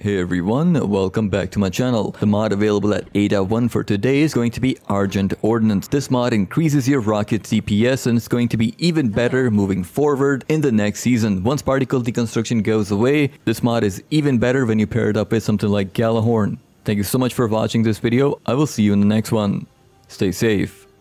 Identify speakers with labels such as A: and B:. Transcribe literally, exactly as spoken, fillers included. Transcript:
A: Hey everyone, welcome back to my channel. The mod available at eight point one for today is going to be Argent Ordnance. This mod increases your rocket's D P S and it's going to be even better moving forward in the next season. Once particle deconstruction goes away, this mod is even better when you pair it up with something like Gjallarhorn. Thank you so much for watching this video. I will see you in the next one. Stay safe.